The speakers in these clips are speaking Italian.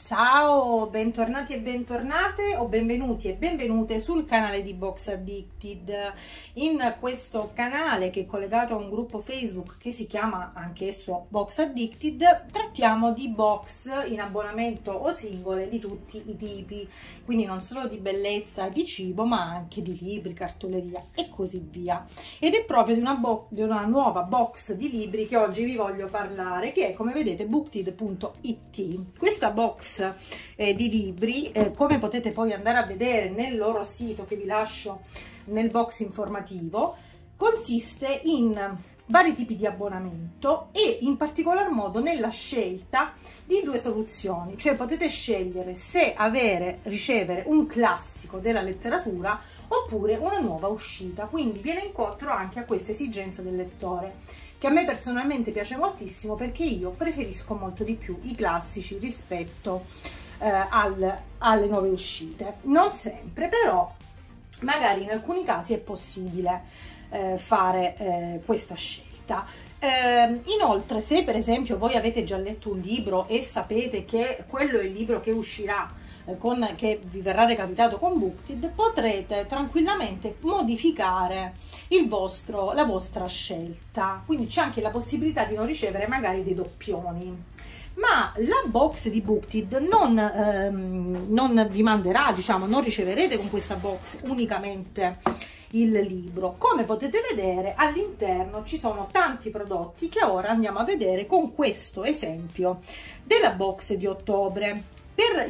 Ciao, bentornati e bentornate o benvenuti e benvenute sul canale di Box Addicted. In questo canale, che è collegato a un gruppo Facebook che si chiama anch'esso Box Addicted, trattiamo di box in abbonamento o singole di tutti i tipi, quindi non solo di bellezza e di cibo, ma anche di libri, cartoleria e così via. Ed è proprio di una nuova box di libri che oggi vi voglio parlare, che è, come vedete, booktid.it. Questa box di libri, come potete poi andare a vedere nel loro sito che vi lascio nel box informativo, consiste in vari tipi di abbonamento e in particolar modo nella scelta di due soluzioni, cioè potete scegliere se ricevere un classico della letteratura oppure una nuova uscita, quindi viene incontro anche a questa esigenza del lettore, che a me personalmente piace moltissimo, perché io preferisco molto di più i classici rispetto alle nuove uscite. Non sempre, però magari in alcuni casi è possibile fare questa scelta. Inoltre, se per esempio voi avete già letto un libro e sapete che quello è il libro che uscirà, che vi verrà recapitato con Booktid, potrete tranquillamente modificare la vostra scelta, quindi c'è anche la possibilità di non ricevere magari dei doppioni. Ma la box di Booktid non vi manderà, diciamo, non riceverete con questa box unicamente il libro. Come potete vedere, all'interno ci sono tanti prodotti che ora andiamo a vedere con questo esempio della box di ottobre, per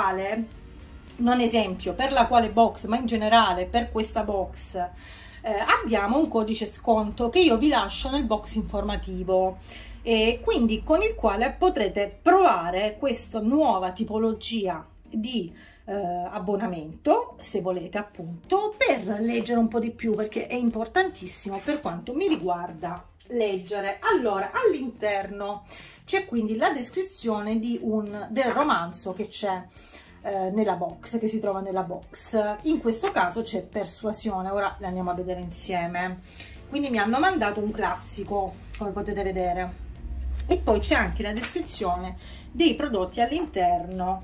la quale box, ma in generale per questa box abbiamo un codice sconto che io vi lascio nel box informativo, e quindi con il quale potrete provare questa nuova tipologia di abbonamento, se volete, appunto, per leggere un po' di più, perché è importantissimo per quanto mi riguarda leggere. Allora, all'interno c'è quindi la descrizione del romanzo che c'è nella box, che si trova nella box. In questo caso c'è Persuasione, ora le andiamo a vedere insieme. Quindi mi hanno mandato un classico, come potete vedere, e poi c'è anche la descrizione dei prodotti all'interno,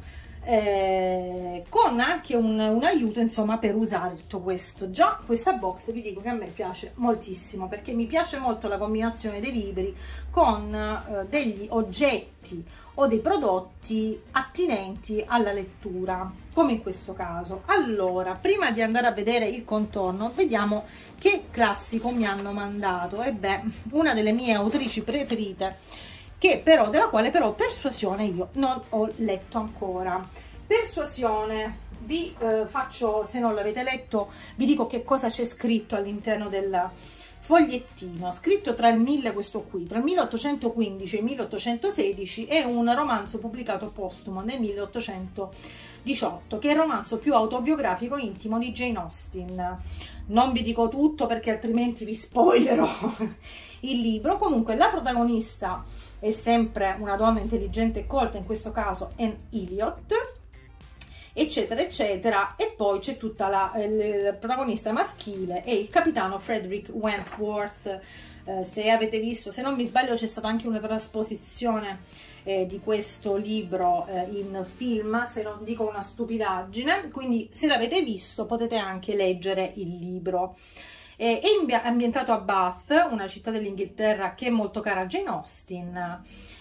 con anche un aiuto, insomma, per usare tutto questo. Già questa box vi dico che a me piace moltissimo, perché mi piace molto la combinazione dei libri con degli oggetti o dei prodotti attinenti alla lettura, come in questo caso. Allora, prima di andare a vedere il contorno, vediamo che classico mi hanno mandato. E beh, una delle mie autrici preferite, della quale però Persuasione io non ho letto ancora. Persuasione, vi faccio, se non l'avete letto, vi dico che cosa c'è scritto all'interno del fogliettino. Scritto tra il 1815 e il 1816, è un romanzo pubblicato postumo nel 1818, che è il romanzo più autobiografico intimo di Jane Austen. Non vi dico tutto, perché altrimenti vi spoilerò il libro. Comunque la protagonista è sempre una donna intelligente e colta, in questo caso Anne Elliot, eccetera eccetera. E poi c'è tutta il protagonista maschile è il capitano Frederick Wentworth. Se avete visto, se non mi sbaglio, c'è stata anche una trasposizione di questo libro in film, se non dico una stupidaggine, quindi se l'avete visto potete anche leggere il libro. È ambientato a Bath, una città dell'Inghilterra che è molto cara a Jane Austen,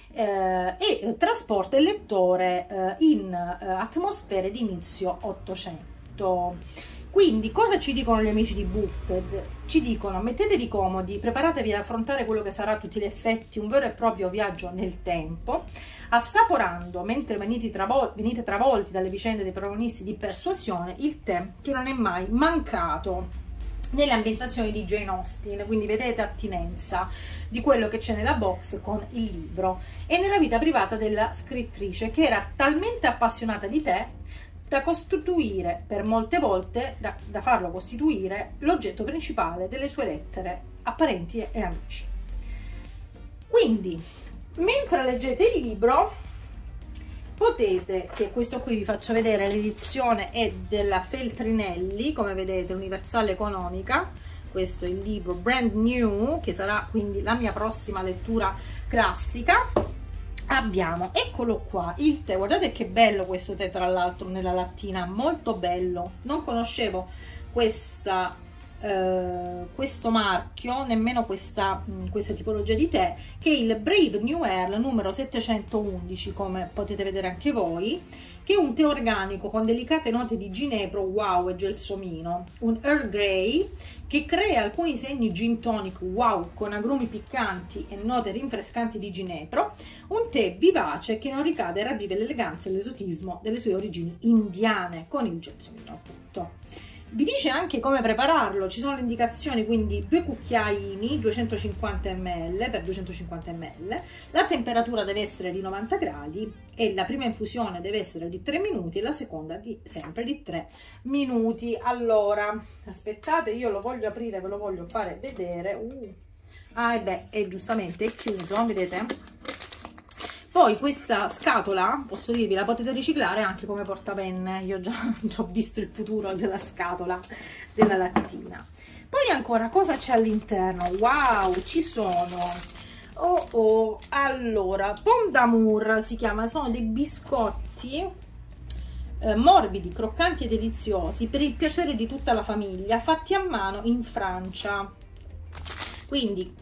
e trasporta il lettore in atmosfere di inizio Ottocento. Quindi cosa ci dicono gli amici di Booktid? Ci dicono: mettetevi comodi, preparatevi ad affrontare quello che sarà a tutti gli effetti un vero e proprio viaggio nel tempo, assaporando, mentre venite travolti dalle vicende dei protagonisti di Persuasione, il tè che non è mai mancato nelle ambientazioni di Jane Austen. Quindi vedete attinenza di quello che c'è nella box con il libro. E nella vita privata della scrittrice, che era talmente appassionata di tè da costituire per molte volte, da farlo costituire l'oggetto principale delle sue lettere a parenti e amici. Quindi, mentre leggete il libro, potete, che questo qui vi faccio vedere, l'edizione è della Feltrinelli, come vedete, universale economica. Questo è il libro Brand New, che sarà quindi la mia prossima lettura classica. abbiamo, eccolo qua, il tè. Guardate che bello questo tè, tra l'altro, nella lattina, molto bello. Non conoscevo questo marchio, nemmeno questa tipologia di tè, che è il Brave New Earl numero 711, come potete vedere anche voi, che è un tè organico con delicate note di ginepro, wow, e gelsomino, un Earl Grey che crea alcuni segni gin tonic, wow, con agrumi piccanti e note rinfrescanti di ginepro, un tè vivace che non ricade e ravvive l'eleganza e l'esotismo delle sue origini indiane, con il gelsomino appunto. Vi dice anche come prepararlo, ci sono le indicazioni, quindi 2 cucchiaini 250 ml per 250 ml, la temperatura deve essere di 90 gradi e la prima infusione deve essere di 3 minuti e la seconda sempre di 3 minuti. Allora, aspettate, io lo voglio aprire, ve lo voglio fare vedere. Ah, e beh, è giustamente è chiuso, vedete? Poi questa scatola, posso dirvi, la potete riciclare anche come portapenne. Io già ho visto il futuro della scatola della lattina. Poi ancora, cosa c'è all'interno? Wow, ci sono... allora, Pomme d'amour si chiama, sono dei biscotti morbidi, croccanti e deliziosi per il piacere di tutta la famiglia, fatti a mano in Francia. Quindi...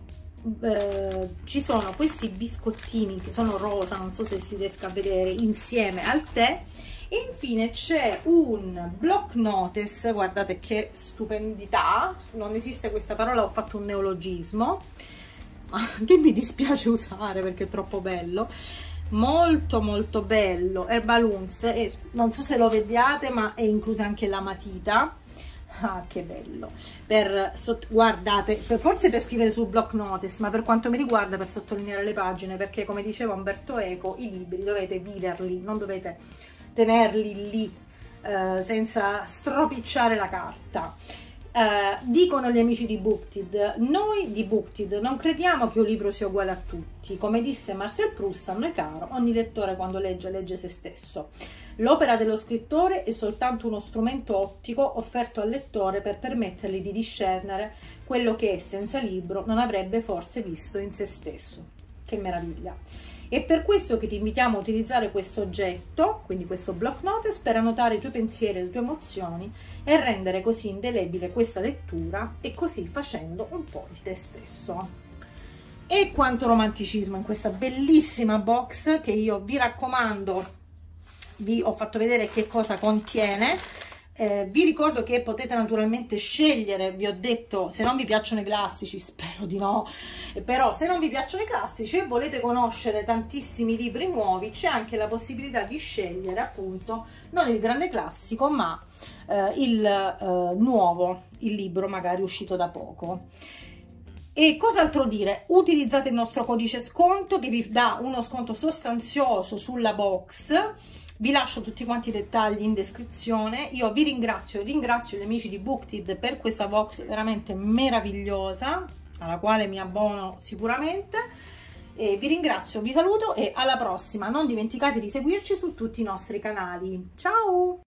ci sono questi biscottini che sono rosa, non so se si riesca a vedere, insieme al tè, e infine c'è un block notice. Guardate che stupendità, non esiste questa parola, ho fatto un neologismo che mi dispiace usare perché è troppo bello, molto molto bello, Herbaloons, e non so se lo vediate ma è inclusa anche la matita. Ah, che bello, guardate, forse per scrivere sul block notice, ma per quanto mi riguarda per sottolineare le pagine, perché come diceva Umberto Eco, i libri dovete viverli, non dovete tenerli lì senza stropicciare la carta. Dicono gli amici di Bookted, noi di Bookted non crediamo che un libro sia uguale a tutti. Come disse Marcel Proust, a noi caro, ogni lettore quando legge se stesso. L'opera dello scrittore è soltanto uno strumento ottico offerto al lettore per permettergli di discernere quello che senza libro non avrebbe forse visto in se stesso. Che meraviglia! È per questo che ti invitiamo a utilizzare questo oggetto, quindi questo block notice, per annotare i tuoi pensieri e le tue emozioni e rendere così indelebile questa lettura, e così facendo un po' di te stesso. E quanto romanticismo in questa bellissima box, che io vi raccomando, vi ho fatto vedere che cosa contiene. Vi ricordo che potete naturalmente scegliere, vi ho detto, se non vi piacciono i classici, spero di no, però se non vi piacciono i classici e volete conoscere tantissimi libri nuovi, c'è anche la possibilità di scegliere appunto non il grande classico ma il nuovo, il libro magari uscito da poco. E cos'altro dire? Utilizzate il nostro codice sconto che vi dà uno sconto sostanzioso sulla box. Vi lascio tutti quanti i dettagli in descrizione. Io vi ringrazio gli amici di Bookted per questa box veramente meravigliosa, alla quale mi abbono sicuramente. E vi ringrazio, vi saluto e alla prossima. Non dimenticate di seguirci su tutti i nostri canali. Ciao!